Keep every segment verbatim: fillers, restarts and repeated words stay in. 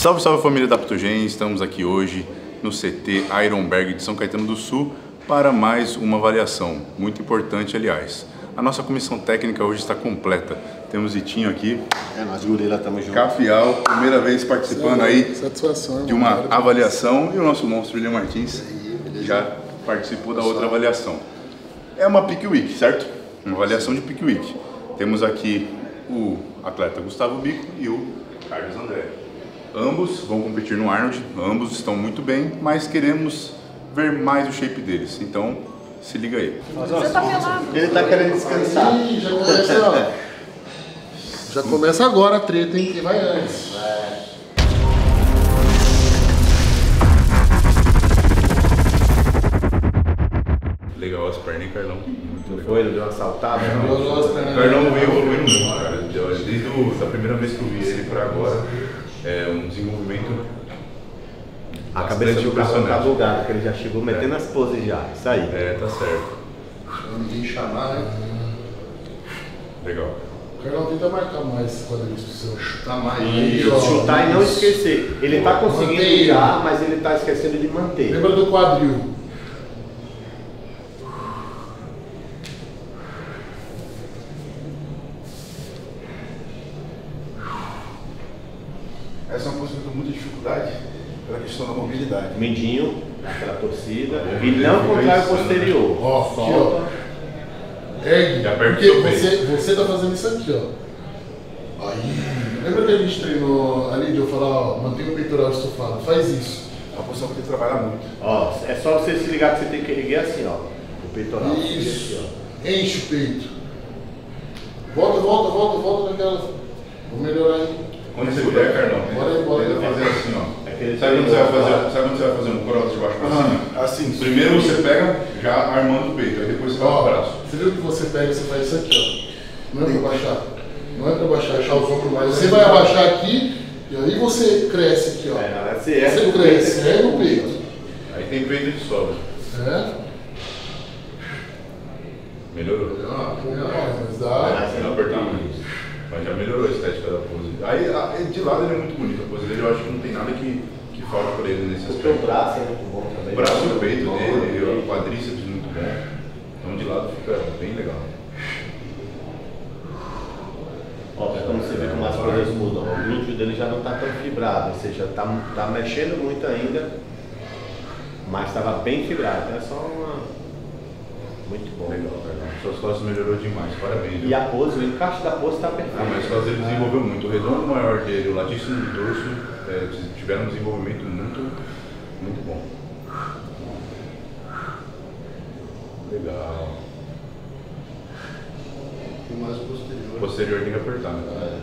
Salve, salve família da Aptogen, estamos aqui hoje no C T Ironberg de São Caetano do Sul para mais uma avaliação, muito importante aliás. A nossa comissão técnica hoje está completa, temos o Itinho aqui, é, nós gorila estamos juntos. Capial, primeira vez participando aí Satisfação, de uma avaliação, e o nosso monstro William Martins já participou da outra avaliação. É uma Peak Week, certo? Uma avaliação de Peak Week. Temos aqui o atleta Gustavo Bico e o Carlos André. Ambos vão competir no Arnold, ambos estão muito bem, mas queremos ver mais o shape deles, então se liga aí. Você tá pelado. Ele tá querendo descansar. Ih, já começa, ó. Já começa agora a treta, hein? Quem vai antes? É. Legal as pernas, hein, Carlão? Muito legal. Foi, ele deu uma saltada. Eu gosto, O né? Carlão veio evoluindo muito, cara. Desde o, da primeira vez que eu vi ele para agora, é um desenvolvimento. A cabeça do Carlão tá bugada, que ele já chegou metendo É. as poses já. Isso aí. É, tá certo. Ninguém chamar, né? Legal. O Carlão tenta marcar mais quadríceps pra você chutar mais. E ó, chutar e não isso. esquecer. Ele tá conseguindo Mantém. virar, mas ele tá esquecendo de manter. Lembra do quadril? Essa é uma posição com muita dificuldade pela questão da mobilidade. Mindinho, aquela torcida. Bom, E não ele contrai o fica posterior. Ó, aqui, Solta. ó. Ergue, Já aperta porque o seu peito. você, você tá fazendo isso aqui, ó. Aí. Lembra que a gente treinou ali de eu falar, ó, mantém o peitoral estufado, faz isso. É uma posição que tem que trabalhar muito. Ó, é só você se ligar que você tem que erguer assim, ó. O peitoral. Isso. Aqui, ó. Enche o peito. Volta, volta, volta, volta naquela. Vou melhorar aí. Quando você puder, Carlão, Bora aí, bora aí. tenta fazer assim, ó. É que ele Sabe tá quando você vai indo fazer, lá. sabe quando você vai fazer um cross de baixo pra cima? Assim, Primeiro você pega já armando o peito, aí depois você vai Ó, pro braço. você viu que você pega e você faz isso aqui, ó. Não é pra baixar. Não é pra baixar, achar os ombros mais. Você vai abaixar aqui e aí você cresce aqui, ó. É, na verdade, você ergue Você o cresce, peito. ergue o peito. Aí tem peito de sobra. É? Melhorou. Ah, pô, mas Ah, dá. você Não apertar mais. Mas já melhorou a estética da pose. Aí a- de lado ele é muito bonito, a pose dele eu acho que não tem nada que, que falta pra ele nesse O teu aspecto. braço é muito bom também. O braço e o peito Bom, dele, peito. o quadríceps muito bom. Então de lado fica bem legal. Ó, é como você vê como as coisas mudam. O glúteo dele já não está tão fibrado, ou seja, está tá mexendo muito ainda, mas estava bem fibrado. É só uma. Muito bom. Legal, Carlão. Suas costas melhorou demais, parabéns. viu? E a pose, o encaixe da pose está perfeito. Ah, mas as costas ele desenvolveu muito. O redondo maior dele, o latíssimo do dorso, é, tiveram um desenvolvimento muito, muito bom. Legal. Tem mais o posterior. O posterior tem que apertar, né?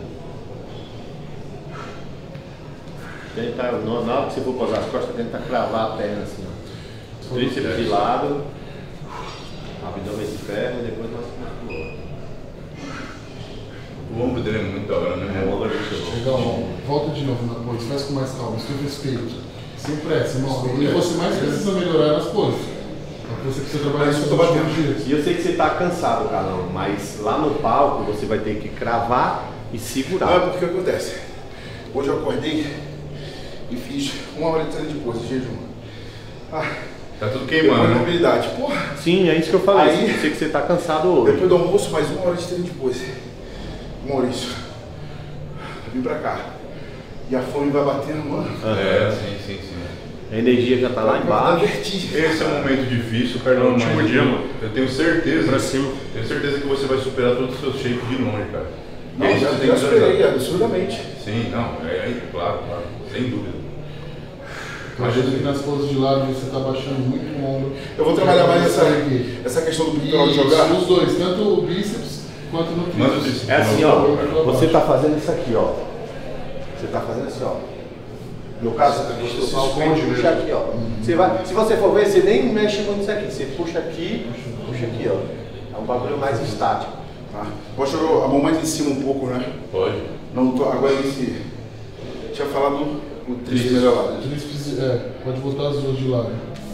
Tenta, na na hora que você for posar as costas, tenta cravar a perna assim, ó. Tríceps de lado, abdômen de ferro e depois mais muscular. O ombro dele é muito da hora, né? É, o ombro é muito bom. Legal, ó. Volta de novo na pose, faz com mais calma, estufa esse peito. Sem pressa, irmão. E você mais precisa melhorar nas poses. Porque você precisa trabalhar Mas isso eu tô todos batendo. os dias. E eu sei que você está cansado, Carlão, mas lá no palco você vai ter que cravar e Não é segurar. porque o que acontece. Hoje eu acordei e fiz uma hora de treino de pose, de jejum. Ah, Tá tudo depois queimando, de né? mobilidade. Porra, Sim, é isso que eu falei. Aí- eu sei que você está cansado hoje. depois do almoço, mais uma hora de treino de pose. Maurício, eu vim pra cá. E a fome vai batendo, mano. É, sim, sim, sim. A energia já está lá Vai dar embaixo. vertigem. Esse é um momento difícil, Carlão, mas Último dia, mano. eu tenho certeza, Pra cima. tenho certeza que você vai superar todos os seus shapes de longe, cara. Não, Esse já, você tem já que superei, visualizar. absurdamente. Sim, não, é, é claro, claro, sem dúvida. Eu vejo que nas poses de lado você tá baixando muito o ombro. Eu vou trabalhar mais essa, Aqui. essa questão do peitoral de Isso, jogar. os dois, tanto o bíceps quanto no tríceps. Manda o tríceps. É assim, ó. Você está fazendo isso aqui, ó. Você está fazendo assim, ó. No caso, você Você puxa se o esconde peito, puxa mesmo. aqui, ó. Você vai, se você for ver, você nem mexe muito nisso aqui. Você puxa aqui, puxa aqui, ó. É um bagulho mais estático. Tá. Pode jogar a mão mais em cima um pouco, né? Pode. Não, tô, agora esse. Tinha falado no tríceps melhorado. Tríceps, é, pode botar as duas de lado.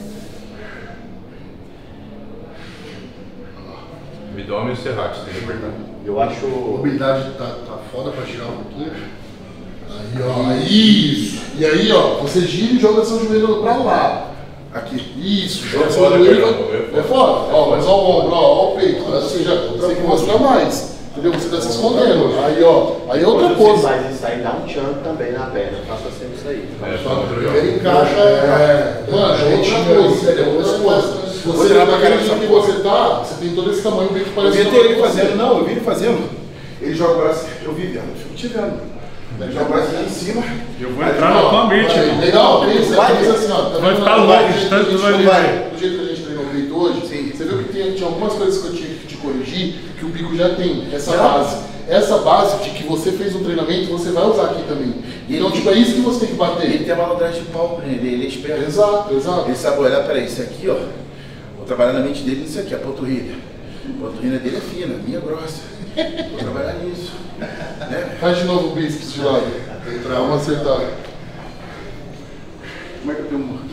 Abdômen e o serrate, tem que apertar. Eu acho. A mobilidade tá, tá foda pra tirar um pouquinho. Aí, ó, isso. E aí, ó, você gira e joga seu joelho pra lá. Aqui. Isso, joga É seu foda, joelho. Carlão, É foda. Ó, mas ó o ombro, ó, ó o peito. Assim, já você tem que mostrar mais. Entendeu? Você tá se escondendo. Aí, ó, aí é outra Quando coisa. você faz isso aí, dá um chunk também na perna. Faça sempre isso aí. É, Ele encaixa, é, mano, é outra coisa, entendeu? Outra coisa. Se você tá naquele jeito que você tá, você tem todo esse tamanho bem que Eu parece vi que até ele você. fazendo, não, eu vi ele fazendo. Ele joga o braço, eu vi vendo, eu fico te vendo. Ele joga o braço aqui em cima. Eu vou entrar na tua mente, Aí, irmão. legal, pensa, Vai, pensa assim, ó. Tá vai vendo ficar lá, louco, do jeito tanto que a gente vai treinou- vai. Do jeito que a gente treinou o peito hoje, Sim. você viu que tinha, tinha algumas coisas que eu tinha que te corrigir, que o Bico já tem, essa base. Essa base de que você fez um treinamento, você vai usar aqui também. Então, tipo, é isso que você tem que Ele bater. tem uma malandragem de palco nele, ele é esperto. Exato, exato. Ele sabe olhar, peraí, isso aqui, ó. Vou trabalhar na mente dele nisso aqui, a panturrilha. A panturrilha dele é fina, a minha é grossa. Vou trabalhar nisso. Né? Faz de novo o bíceps de lado. Vamos acertar. Como é que eu tenho um.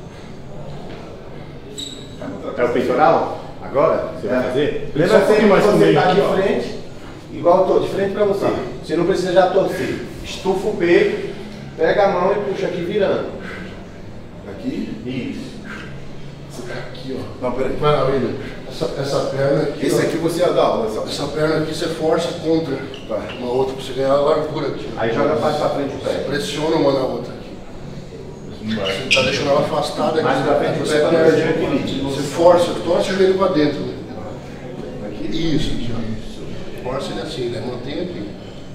É o peitoral? Agora? Você vai fazer? Só Lembra um pouquinho sempre mais que você comigo tá aqui, de ó. frente, igual eu tô, de frente pra você. Tá. Você não precisa já torcer. Estufa o peito, pega a mão e puxa aqui virando. Aqui. Isso. Você tá aqui, ó. Não, peraí. Vai lá, William. Essa, essa perna aqui. Esse ó. aqui você ia dar aula. Essa... Essa perna aqui você força contra Tá. uma outra pra você ganhar a largura aqui. ó. Aí joga mais pra frente o pé. Pressiona uma na outra aqui. Você tá deixando ela afastada aqui. Mais pra frente o você pé pra perde não o perder o equilíbrio. Você força, torce o joelho pra dentro. Né? Aqui. Isso, aqui, ó. Força ele assim, né? Mantém aqui.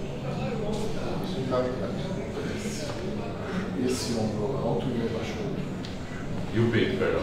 Isso encaixa pra cá. Esse ombro alto e abaixo. E o peito, perdão.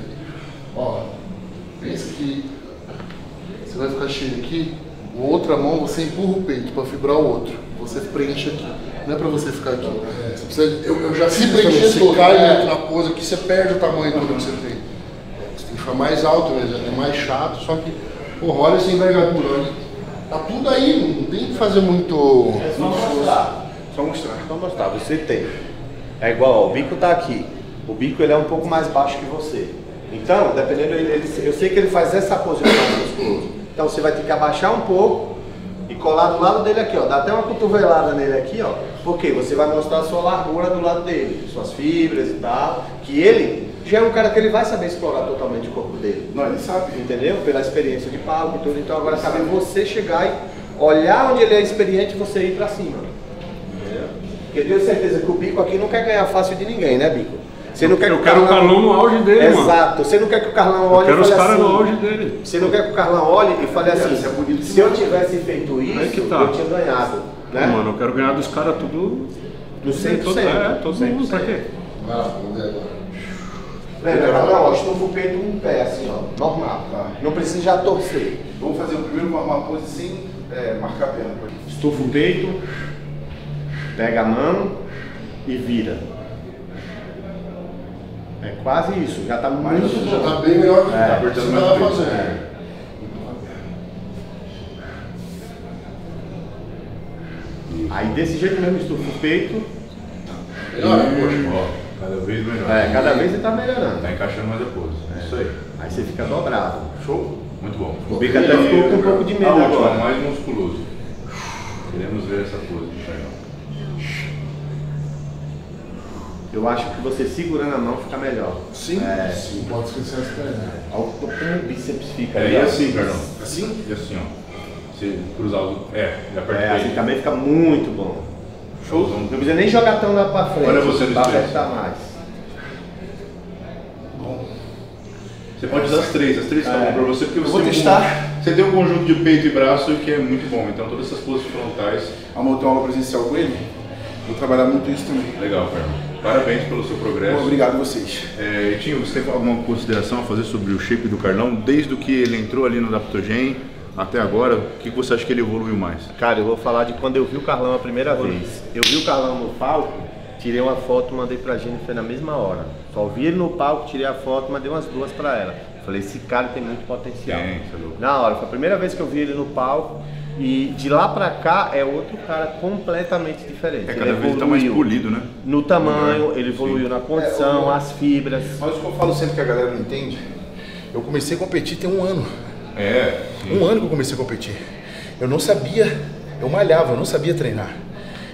Ó, pensa que você vai ficar cheio aqui, com outra mão você empurra o peito para fibrar o outro. Você preenche aqui. Não é para você ficar aqui. Você precisa, eu, eu já se preencher você todo. cai É, na pose aqui, você perde o tamanho todo que você tem. Você tem que ficar mais alto mesmo, é mais chato, só que, porra, olha essa envergadura. Olha. Tá tudo aí, não tem que fazer muito. É só mostrar. Só mostrar. Só mostrar, você tem. É igual, ó, o bico tá aqui. O bico ele é um pouco mais baixo que você. Então, dependendo, ele, ele, eu sei que ele faz essa pose mais musculoso. Então você vai ter que abaixar um pouco e colar do lado dele aqui, ó. Dá até uma cotovelada nele aqui, ó. Porque você vai mostrar a sua largura do lado dele, suas fibras e tal. Que ele já é um cara que ele vai saber explorar totalmente o corpo dele. Não, ele sabe. Entendeu? Pela experiência de palco e tudo. Então agora cabe você chegar e olhar onde ele é experiente e você ir pra cima. Entendeu? Porque eu tenho certeza que o Bico aqui não quer ganhar fácil de ninguém, né, Bico? Você não quer Eu que quero o Carlão no auge dele, mano. Exato. Você não quer que o Carlão olhe Eu quero e os fale caras assim. no auge dele. Você não quer que o Carlão olhe e fale assim, Isso é bonito se eu tivesse feito isso, Aí que tá. eu tinha ganhado. Né? Mano, eu quero ganhar dos caras tudo. Do cem por todo, cento. é, todo mundo, pra quê? Vai lá, vamos ver agora. Lembra, Carlão, ó, estufa o peito um pé assim, ó, normal. Tá. Não precisa já torcer. Vamos fazer o primeiro uma, uma pose sem é, marcar a perna. Estufa o peito, pega a mão e vira. É quase isso, já tá Mais muito Já bom. tá bem melhor do que É, tá apertando você mais tava o peito. fazendo. Aí desse jeito mesmo estufa o peito. Melhor, poxa. Ó, cada vez melhor. É, cada vez ele tá melhorando. Tá encaixando mais a pose. Isso aí. Aí você fica dobrado. Show? Muito bom. O Bico até ficou com um pouco de medo A última, agora. mais musculoso. Queremos ver essa pose de Carlão. Eu acho que você segurando a mão fica melhor. Sim, É. sim, pode esquecer as pernas. Olha como o bíceps fica. É, ali, e ó. assim, Carlão. Assim? E assim, ó. Você cruzar os. É, e aperta É, o assim peito. também fica muito bom. Showzão. Não precisa nem jogar tão lá pra frente. Olha você no pra espelho. apertar mais. Você pode usar as três, as três estão É. bom pra você, porque Eu você vou tem um- testar. Você tem um conjunto de peito e braço que é muito bom. Então todas essas poses frontais. Amanhã eu tenho aula presencial com ele. Vou trabalhar muito isso também. Legal, Carlão. Parabéns pelo seu progresso. Bom, obrigado a vocês. É, Tinho, você tem alguma consideração a fazer sobre o shape do Carlão? Desde o que ele entrou ali no Adaptogen até agora, o que você acha que ele evoluiu mais? Cara, eu vou falar de quando eu vi o Carlão a primeira vez. Eu vi o Carlão no palco, tirei uma foto, mandei pra Jennifer na mesma hora. Só vi ele no palco, tirei a foto, mandei umas duas pra ela. Falei, esse cara tem muito potencial. Tem, você é louco. Na hora, foi a primeira vez que eu vi ele no palco. E de lá pra cá é outro cara completamente diferente. É, cada vez ele tá mais polido, né? No tamanho, ele Sim. evoluiu na condição, É, o- as fibras. Mas o que eu falo sempre que a galera não entende, eu comecei a competir tem um ano. É, sim. Um ano que eu comecei a competir. Eu não sabia, eu malhava, eu não sabia treinar.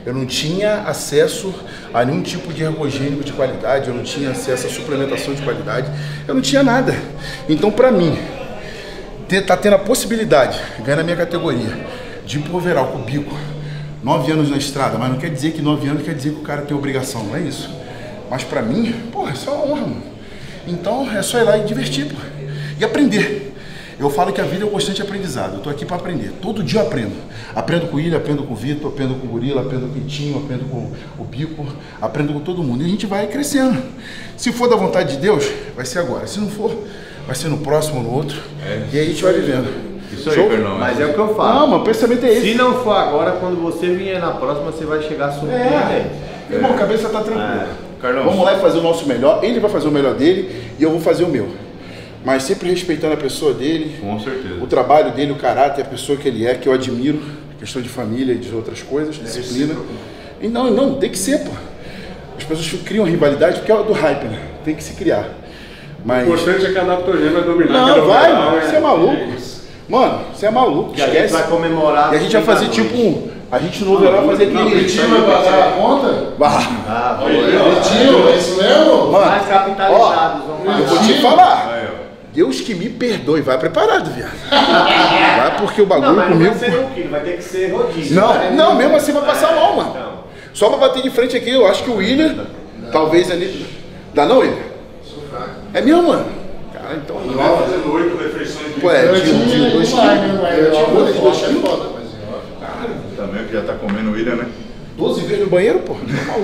Eu não tinha acesso a nenhum tipo de ergogênico de qualidade, eu não tinha acesso a suplementação de qualidade, eu não tinha nada. Então, para mim, ter, tá tendo a possibilidade, ganhar na minha categoria, de ir pro overall com o bico, nove anos na estrada, mas não quer dizer que nove anos quer dizer que o cara tem obrigação, não é isso. Mas para mim, porra, isso é uma honra, mano. Então, é só ir lá e divertir, porra. E aprender. Eu falo que a vida é um constante aprendizado. Eu tô aqui para aprender. Todo dia eu aprendo. Aprendo com o William, aprendo com o Vitor, aprendo com o Gorila, aprendo com o Itinho, aprendo com o Bico, aprendo com todo mundo. E a gente vai crescendo. Se for da vontade de Deus, vai ser agora. Se não for, vai ser no próximo ou no outro. É, e aí a gente vai vivendo. Isso aí, Carlão. Mas é o que eu falo. Não, mas o pensamento é esse. Se não for agora, quando você vier na próxima, você vai chegar surpreendente. É. Irmão, a cabeça tá tranquila. É. Carlão, vamos lá e fazer o nosso melhor. Ele vai fazer o melhor dele e eu vou fazer o meu. Mas sempre respeitando a pessoa dele, com certeza. O trabalho dele, o caráter, a pessoa que ele é, que eu admiro, questão de família e de outras coisas, disciplina. E não, não, tem que ser, pô. As pessoas criam rivalidade porque é do hype, né? Tem que se criar. Mas... O importante é que a adaptogênio vai dominar. Não, vai, mano, você é maluco. Mano, você é maluco, e esquece. A gente vai comemorar. E a gente vai fazer tipo um... A gente no overall vai fazer aquele... O Vitinho vai pagar a conta? Bah. Ah, Vitinho, é isso mesmo? Mano, mais capitalizados, ó, vamos eu vou te falar. Deus que me perdoe, vai preparado, viado. Vai porque o bagulho não, mas comigo... Não vai ser um quilo, vai ter que ser rodízio. Não, né? não, mesmo assim vai passar mal, mano. Então. Só pra bater de frente aqui, eu acho que o William, não. Talvez ali... Dá não, William? É mesmo, mano? Cara, então... Ele vai fazendo oito refeições de... Pô, é, de um de dois quilos. Eu tinha dois dois é foda, mas... Cara, também que já tá comendo o William, né? doze vezes no banheiro, pô.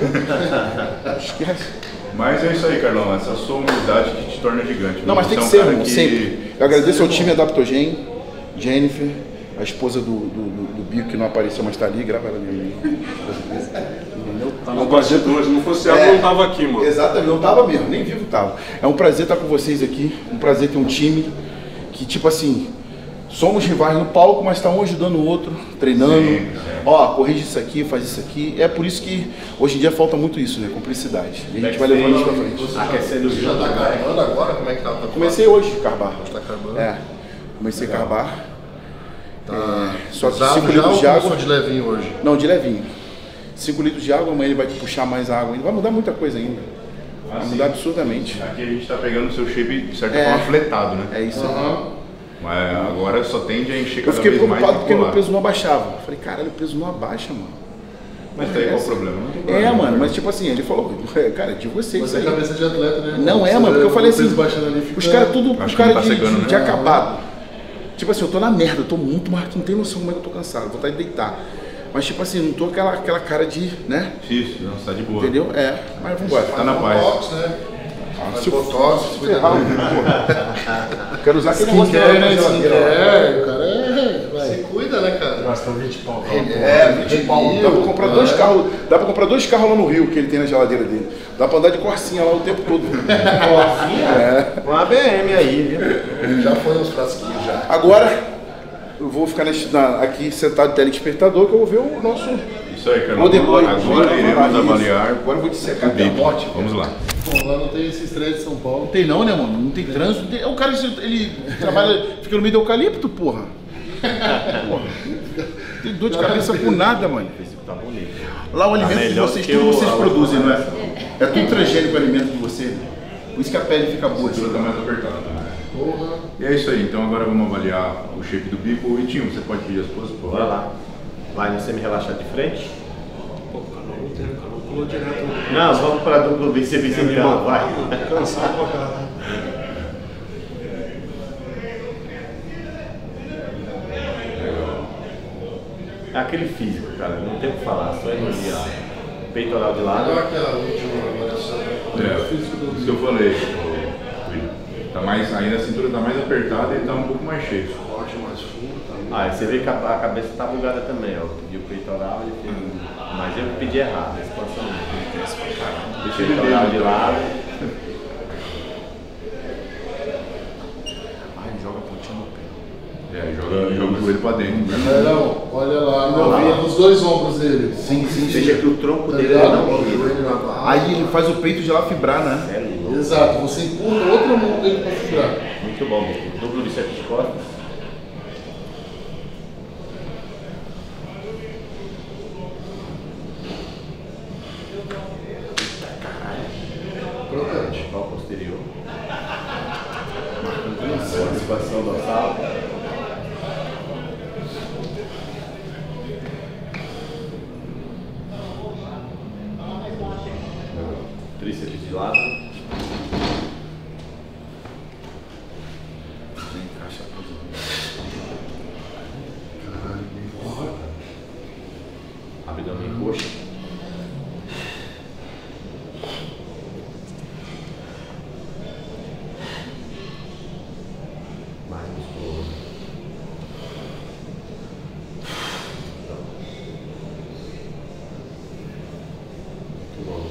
Tá esquece. Mas é isso aí, Carlão, essa sua humildade que te torna gigante. Não, mas tem que ser, irmão, sempre. Eu agradeço ao time Adaptogen, Jennifer, a esposa do, do, do, do Bico, que não apareceu, mas tá ali, grava ela mesmo. Entendeu? Tá no bastidor, se não fosse ela, É, não tava aqui, mano. Exatamente, não tava mesmo, nem vivo tava. É um prazer estar com vocês aqui, um prazer ter um time que, tipo assim, somos rivais no palco, mas tá um ajudando o outro, treinando. Sim, é. Ó, corrige isso aqui, faz isso aqui. É por isso que hoje em dia falta muito isso, né? Cumplicidade. E a gente vai levando isso pra frente. Aquecendo o Já tá carregando agora? Como é que tá? Comecei hoje, carbar. Tá carregando? É, comecei a carbar. Tá. É, só que Pesado cinco já litros ou de água. começou de levinho hoje? Não, de levinho. cinco litros de água, amanhã ele vai puxar mais água ainda. Vai mudar muita coisa ainda. Vai Assim, mudar absurdamente. Aqui a gente tá pegando o seu shape, de certa É. forma, fletado, né? É isso aí. Aham. Mas agora só tende a encher Eu cada fiquei vez mais. preocupado porque e meu colar. peso não abaixava. Eu falei, caralho, o peso não abaixa, mano. Mas daí qual o problema? Não tem É, problema, mano, né? mas tipo assim, ele falou, cara, é de vocês Você isso é aí. cabeça de atleta, né? Não é, Você mano, porque eu vê falei o peso assim, baixando ali, fica- os caras tudo, Acho os que caras não tá de, secando, de, né? de acabado. Tipo assim, eu tô na merda, eu tô muito mais, tu não tem noção como é que eu tô cansado, vou estar de deitar. Mas tipo assim, não tô aquela, aquela cara de, né, Isso, não, você tá de boa. entendeu? É, mas vambora. Tá na paz. Botox, né? Faz se botox, se cuida ferrar, bem. porra. Quero usar aquele negócio Skincare, da né? geladeira. Skincare, o cara é... Se cuida, né, cara? Gastou vinte pau. É, vinte pau. Dá pra comprar dois carros, dá pra comprar dois carros lá no Rio que ele tem na geladeira dele. Dá pra andar de corsinha lá o tempo todo. É. Uma B M aí, viu? Já foi uns frasquinhos já. Agora, eu vou ficar nesse, na, aqui sentado no telespectador que eu vou ver o nosso... Isso aí, Carlão. Ou depois, Agora vamos iremos falar isso. avaliar Agora eu vou dissecar o até a bico. morte. Vamos lá. Bom, lá não tem esses três de São Paulo. Não tem não, né, mano? Não tem trânsito. Tem... O cara, ele trabalha, fica no meio do eucalipto, porra. Porra. Tem dor de cabeça por nada, mano. Tá bonito. Lá o alimento de melhor vocês, que tudo o- vocês a- produzem, não é? É tudo transgênico o alimento de você. Por isso que a pele fica boa. A assim. cintura tá mais apertada. Né? Porra. E é isso aí, então agora vamos avaliar o shape do bico. E Tinho, você pode pedir as poses, por Bora favor? lá. Vai você me relaxar de frente? Pô, o cara não tem, o cara não pulou direto. Não, vamos pra duplo bíceps então, vai. Cansado pra caralho. É aquele físico, cara, não tem o que falar, só elogiar. Peitoral de Olha lado. aquela última avaliação. É, isso que eu falei, ô, William. Tá mais, ainda a cintura tá mais apertada e ele tá um pouco mais cheio. Corte mais fundo, tá? Ah, você vê que a, a cabeça tá bugada também, ó. Pediu peitoral e fez. Mas eu pedi errado, a expansão não. Deixa ele Peitoral ver, de então. lado. Ai, joga a pontinha no pé. É, joga, joga o joelho pra dentro. Né? Não, olha lá, Não, não, não. nos dois ombros dele. Sim, sim, Veja que o tronco Tá dele ligado? não Bota o gira. joelho na barra. Aí ele faz o peito de lá fibrar, né? É louco. Exato, você empurra outra mão dele pra segurar. Muito bom, Bico. Duplo bíceps de costas. posterior. Participação dorsal. Tríceps de lado. Abdômen e coxa. Mais musculoso. Muito bom.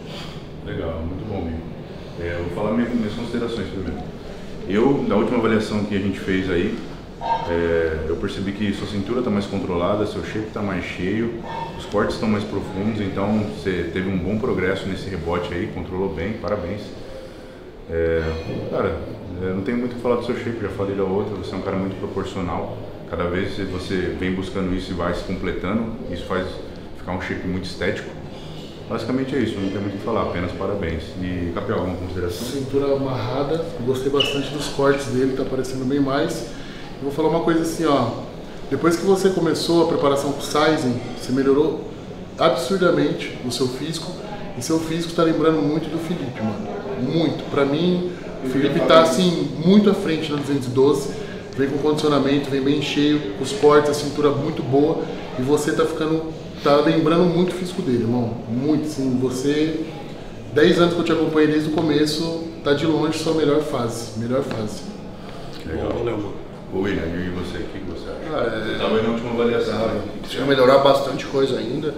Legal, muito bom, amigo. É, eu vou falar minhas, minhas considerações primeiro. Eu, na última avaliação que a gente fez aí, é, eu percebi que sua cintura está mais controlada, seu shape está mais cheio, os cortes estão mais profundos, então você teve um bom progresso nesse rebote aí, controlou bem, parabéns. É, cara, é, não tenho muito o que falar do seu shape, já falei da outra, você é um cara muito proporcional, cada vez você vem buscando isso e vai se completando, isso faz ficar um shape muito estético. Basicamente é isso, não tem muito o que falar, apenas parabéns. E, Capel, alguma consideração? Cintura amarrada, gostei bastante dos cortes dele, tá aparecendo bem mais. Eu vou falar uma coisa assim, ó, depois que você começou a preparação com o sizing, você melhorou absurdamente o seu físico, e seu físico tá lembrando muito do Felipe, mano, muito. Pra mim, o Felipe tá assim, muito à frente na duzentos e doze, vem com condicionamento, vem bem cheio, os cortes, a cintura muito boa, e você tá ficando, tá lembrando muito o físico dele, irmão, muito, assim, você, dez anos que eu te acompanhei desde o começo, tá de longe sua melhor fase, melhor fase. Legal. Valeu, mano. Ô William, e você, o que você acha? Ah, é... Você estava na última avaliação. Precisa melhorar bastante coisa ainda.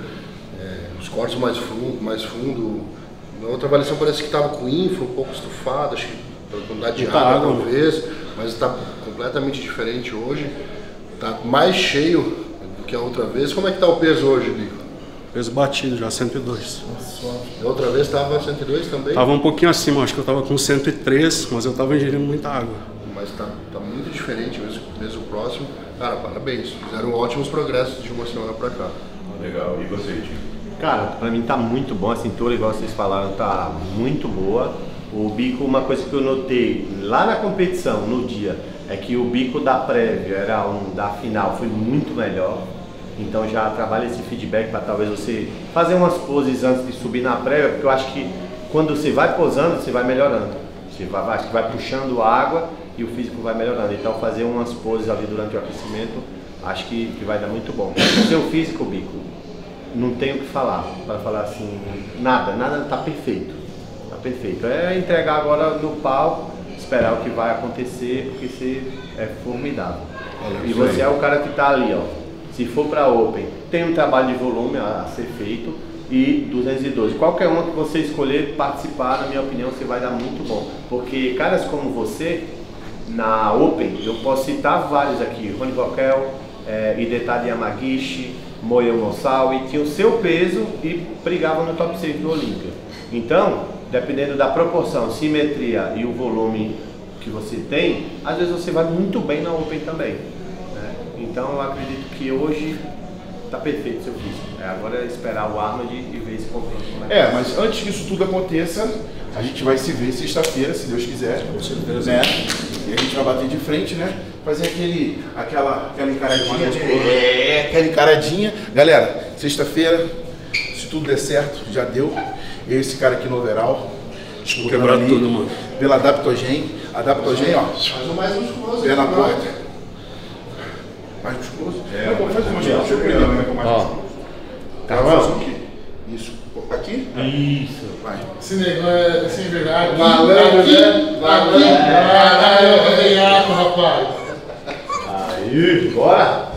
É, os cortes mais fundo, mais fundo. Na outra avaliação parece que estava com infla, um pouco estufado, acho que pela quantidade de água, água talvez, mas está completamente diferente hoje. Está mais cheio do que a outra vez. Como é que está o peso hoje, Bico? Peso batido já, cento e dois. Da outra vez estava cento e dois também? Tava um pouquinho acima, acho que eu estava com cento e três, mas eu estava ingerindo muita água. Mas tá, tá muito diferente mesmo, mesmo próximo. Cara, parabéns. Fizeram ótimos progressos de uma semana pra cá. Legal. E você, Tim? Cara, pra mim tá muito bom. A cintura, igual vocês falaram, tá muito boa. O bico, uma coisa que eu notei lá na competição, no dia, é que o bico da prévia, era um da final, foi muito melhor. Então já trabalha esse feedback para talvez você fazer umas poses antes de subir na prévia, porque eu acho que quando você vai posando, você vai melhorando. Você vai, acho que vai puxando água e o físico vai melhorando. Então fazer umas poses ali durante o aquecimento, acho que, que vai dar muito bom. O seu físico, Bico, não tenho o que falar, para falar assim, nada, nada tá perfeito. Tá perfeito. É entregar agora no palco, esperar o que vai acontecer, porque você é formidável. E você é o cara que tá ali, ó. Se for para Open, tem um trabalho de volume a, a ser feito e duzentos e doze. Qualquer uma que você escolher participar, na minha opinião, você vai dar muito bom. Porque caras como você, na Open, eu posso citar vários aqui, Rony Bokel, é, Hidetadi Yamagishi, Moyo Mosawi, tinha o seu peso e brigavam no top seis do Olímpia. Então, dependendo da proporção, simetria e o volume que você tem, às vezes você vai muito bem na Open também. Né? Então, eu acredito que hoje está perfeito o seu físico. É, agora é esperar o Arnold e ver esse confronto. É, mas antes que isso tudo aconteça, a gente vai se ver sexta-feira, se Deus quiser. Com certeza. Né? E a gente vai bater de frente, né? Fazer aquele, aquela, aquela encaradinha. É, aquela encaradinha. Galera, sexta-feira, se tudo der certo, já deu. Esse cara aqui no overall. Quebrar tudo, mano. Pela Adaptogen. Adaptogen, ó. Mas o mais musculoso. Pé na porta. Mais musculoso? É, não, pode fazer uma geral. Deixa eu aprender como é que é mais musculoso. Gravando aqui. Isso. Aqui? Isso. Vai. Esse negócio é sem verdade. Malandro, aqui, né? aqui. Caralho, eu vou ganhar, rapaz. Aí, bora!